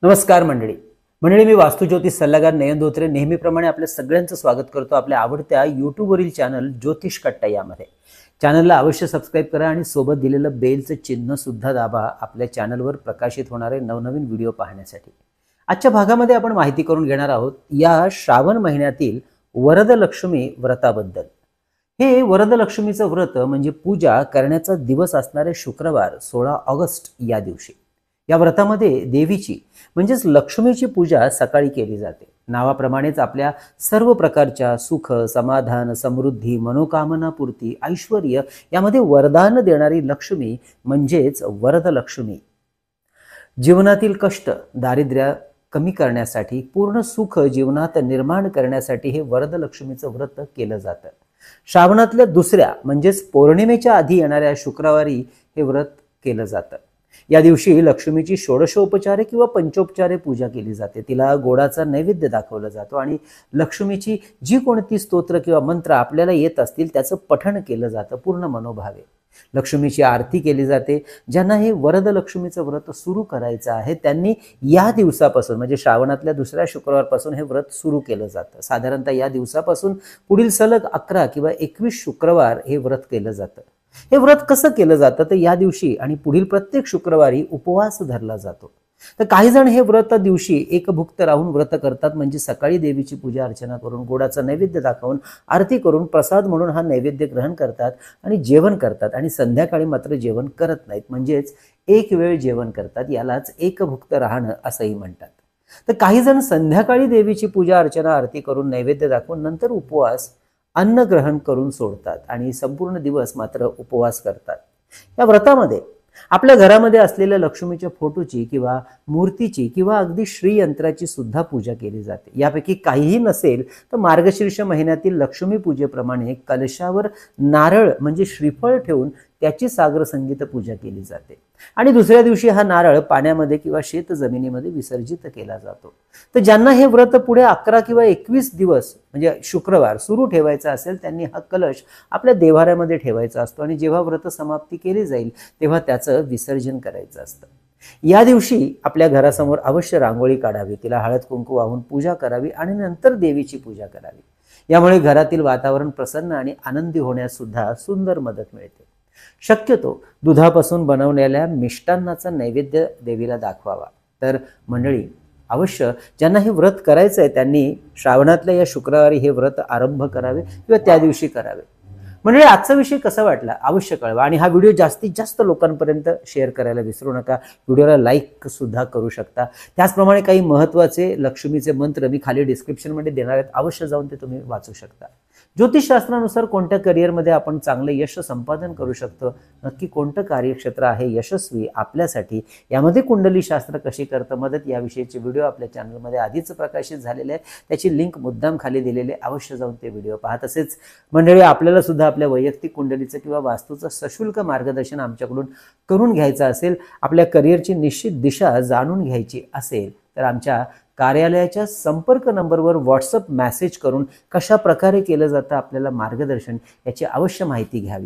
नमस्कार मंडळी मी वास्तुज्योतिष सल्लागार नयन धोत्रे नेहमीप्रमाणे आपल्या सगळ्यांचं स्वागत करतो आपल्या आवडत्या यूट्यूबवरील चॅनल ज्योतिष कट्टा यामध्ये। चॅनलला अवश्य सबस्क्राईब करा आणि सोबत दिलेलं बेलचं चिन्ह सुद्धा दाबा आपल्या चॅनलवर प्रकाशित होणारे नवनवीन व्हिडिओ पाहण्यासाठी। आजच्या भागामध्ये आपण माहिती करून घेणार आहोत या श्रावण महिन्यातील वरदलक्ष्मी व्रताबद्दल। हे वरदलक्ष्मीचं व्रत म्हणजे पूजा करण्याचा दिवस असणारे शुक्रवार 16 ऑगस्ट या दिवशी। या व्रतामध्ये देवीची म्हणजेच लक्ष्मीची पूजा सकाळी केली जाते। नावाप्रमाणेच आपल्या सर्व प्रकारच्या सुख, समाधान, समृद्धी, मनोकामना पूर्ती, ऐश्वर्य यामध्ये वरदान देणारी लक्ष्मी म्हणजेच वरदलक्ष्मी। जीवनातील कष्ट, दारिद्र्य कमी करण्यासाठी, पूर्ण सुख जीवनात निर्माण करण्यासाठी हे वरदलक्ष्मीचं व्रत केलं जातं। श्रावणातल्या दुसऱ्या म्हणजेच पौर्णिमेच्या आधी येणाऱ्या शुक्रवारी हे व्रत केलं जातं। या दिवशी लक्ष्मीची षोडशोपचारे किंवा पंचोपचारे पूजा केली जाते। तिला गोडाचा नैवेद्य दाखवला जातो आणि लक्ष्मीची जी कोणती स्तोत्र किंवा मंत्र आपल्याला येत असतील त्याचं पठण केलं जातं पूर्ण मनोभावे। लक्ष्मीची आरती केली जाते। ज्यांना हे वरदलक्ष्मीचं व्रत सुरू करायचं आहे त्यांनी या दिवसापासून म्हणजे श्रावणातल्या दुसऱ्या शुक्रवारपासून हे व्रत सुरू केलं जातं। साधारणतः या दिवसापासून पुढील सलग 11 किंवा 21 शुक्रवार हे व्रत केलं जातं। हे व्रत कसं केलं जातं तर या दिवशी आणि पुढील प्रत्येक शुक्रवारी उपवास धरला जातो। तर काही जण हे व्रत दिवशी एकभुक्त राहून व्रत करतात, म्हणजे सकाळी देवीची पूजा अर्चना करून गोडाचा नैवेद्य दाखवून आरती करून प्रसाद म्हणून हा नैवेद्य ग्रहण करतात आणि जेवण करतात आणि संध्याकाळी मात्र जेवण करत नाहीत, म्हणजेच एक वेळ जेवण करतात। यालाच एकभुक्त राहणं असंही म्हणतात। तर काही जण संध्याकाळी देवीची पूजा अर्चना आरती करून नैवेद्य दाखवून नंतर उपवास अन्न ग्रहण करून सोडतात आणि संपूर्ण दिवस मात्र उपवास करतात। या व्रतामध्ये आपल्या घरामध्ये असलेल्या लक्ष्मीच्या फोटोची किंवा मूर्तीची किंवा अगदी श्रीयंत्राची सुद्धा पूजा केली जाते। यापैकी काहीही नसेल तर मार्गशीर्ष महिन्यातील लक्ष्मी पूजेप्रमाणे कलशावर नारळ म्हणजे श्रीफळ ठेवून त्याची सागर संगीत पूजा केली जाते आणि दुसऱ्या दिवशी हा नारळ पाण्यामध्ये किंवा शेत जमिनीमध्ये विसर्जित केला जातो। तर ज्यांना हे व्रत पुढे 11 किंवा 21 दिवस म्हणजे शुक्रवार सुरू ठेवायचा असेल त्यांनी हा कलश आपल्या देव्हाऱ्यामध्ये ठेवायचा असतो आणि जेव्हा व्रत समाप्ती केली जाईल तेव्हा त्याचं विसर्जन करायचं असतं। या दिवशी आपल्या घरासमोर अवश्य रांगोळी काढावी, तिला हळद कुंकू वाहून पूजा करावी आणि नंतर देवीची पूजा करावी। यामुळे घरातील वातावरण प्रसन्न आणि आनंदी होण्यास सुद्धा सुंदर मदत मिळते। शक्यतो दुधापासून बनवलेल्या मिष्टान्नाचा नैवेद्य देवीला दाखवावा। तर मंडळी अवश्य ज्यांना हे व्रत करायचं आहे त्यांनी श्रावणातल्या या शुक्रवारी हे व्रत आरंभ करावे किंवा त्या दिवशी करावे। मंडळी आजचा विषय कसा वाटला अवश्य कळवा आणि हा व्हिडिओ जास्तीत जास्त लोकांपर्यंत शेअर करायला विसरू नका। व्हिडिओला लाईक सुद्धा करू शकता। त्याचप्रमाणे काही महत्त्वाचे लक्ष्मीचे मंत्र मी खाली डिस्क्रिप्शनमध्ये देणार आहेत, अवश्य जाऊन ते तुम्ही वाचू शकता। ज्योतिषशास्त्रानुसार कोणत्या करिअरमध्ये आपण चांगले यश संपादन करू शकतो, नक्की कोणतं कार्यक्षेत्र आहे यशस्वी आपल्यासाठी, यामध्ये कुंडली शास्त्र कशी करतं मदत याविषयीचे व्हिडिओ आपल्या चॅनलमध्ये आधीच प्रकाशित झालेले आहे। त्याची लिंक मुद्दाम खाली दिलेली आहे, अवश्य जाऊन ते व्हिडिओ पहा। तसेच मंडळी आपल्याला सुद्धा आपल्या वैयक्तिक कुंडलीचं किंवा वास्तूचं सशुल्क मार्गदर्शन आमच्याकडून करून घ्यायचं असेल, आपल्या करिअरची निश्चित दिशा जाणून घ्यायची असेल तर आमच्या कार्यालयाच्या संपर्क नंबरवर व्हॉट्सअप मेसेज करून कशा प्रकारे केलं जातं आपल्याला मार्गदर्शन याची अवश्य माहिती घ्यावी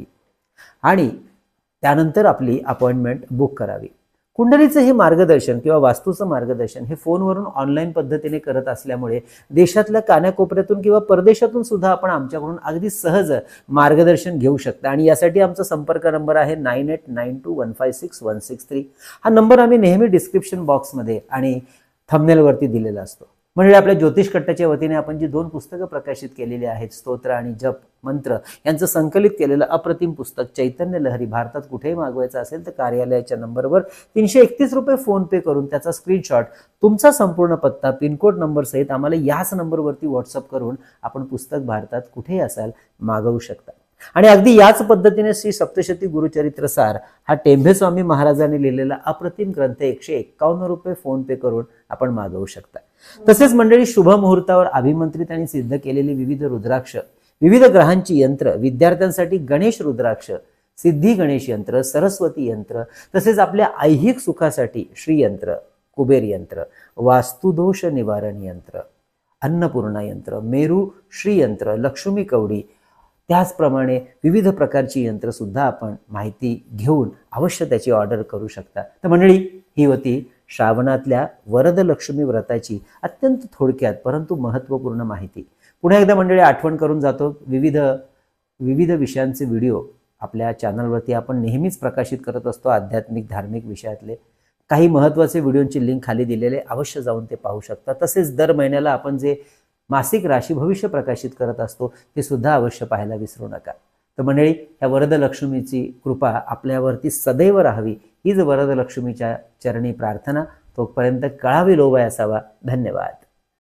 आणि त्यानंतर आपली अपॉइंटमेंट बुक करावी। कुंडलीचं हे मार्गदर्शन किंवा वास्तूचं मार्गदर्शन हे फोनवरून ऑनलाईन पद्धतीने करत असल्यामुळे देशातल्या कानाकोपऱ्यातून किंवा परदेशातून सुद्धा आपण आमच्याकडून अगदी सहज मार्गदर्शन घेऊ शकता आणि यासाठी आमचा संपर्क नंबर आहे 9892156163। हा नंबर आम्ही नेहमी डिस्क्रिप्शन बॉक्समध्ये आणि थंबनेलवरती दिलेला असतो। म्हणजे आपल्या ज्योतिष कट्टाच्या वतीने आपण जी 2 पुस्तकं प्रकाशित केलेली आहेत, स्तोत्र आणि जप मंत्र यांचं संकलित केलेलं अप्रतिम पुस्तक चैतन्य लहरी भारतात कुठेही मागवायचं असेल तर कार्यालयाच्या नंबरवर 331 रुपये फोन पे करून त्याचा स्क्रीनशॉट, तुमचा संपूर्ण पत्ता, पिनकोड नंबर सहित आम्हाला याच नंबरवरती व्हॉट्सअप करून आपण पुस्तक भारतात कुठेही असाल मागवू शकता। आणि अगदी याच पद्धतीने श्री सप्तशती गुरुचरित्र सार हा टेंभे स्वामी महाराजांनी लिहिलेला अप्रतिम ग्रंथ 151 रुपये फोन पे करून आपण मागवू शकता। तसेच मंडळी शुभ मुहूर्तावर अभिमंत्रित आणि सिद्ध केलेली विविध रुद्राक्ष, विविध ग्रहांची यंत्र, विद्यार्थ्यांसाठी गणेश रुद्राक्ष, सिद्धी गणेश यंत्र, सरस्वती यंत्र, तसेच आपल्या ऐहिक सुखासाठी श्रीयंत्र, कुबेर यंत्र, वास्तुदोष निवारण यंत्र, अन्नपूर्णा यंत्र, मेरू श्रीयंत्र, लक्ष्मी कवडी, त्याचप्रमाणे विविध प्रकारची यंत्र सुद्धा आपण माहिती घेऊन अवश्य त्याची ऑर्डर करू शकता। तर मंडळी ही होती श्रावणातल्या वरदलक्ष्मी व्रताची अत्यंत थोडक्यात परंतु महत्त्वपूर्ण माहिती पुन्हा एकदा मंडळी आठवण करून जातो। विविध विषयांचे व्हिडिओ आपल्या चॅनलवरती आपण नेहमीच प्रकाशित करत असतो। आध्यात्मिक धार्मिक विषयातले काही महत्त्वाचे व्हिडिओंची लिंक खाली दिलेले अवश्य जाऊन ते पाहू शकता। तसेच दर महिन्याला आपण जे मासिक राशी भविष्य प्रकाशित करत असतो ते सुद्धा अवश्य पाहायला विसरू नका। तर मंडळी, या वरदलक्ष्मीची कृपा आपल्यावरती सदैव राहावी हीच वरदलक्ष्मीच्या चरणी प्रार्थना। तोपर्यंत कळावी लोभय असावा। धन्यवाद।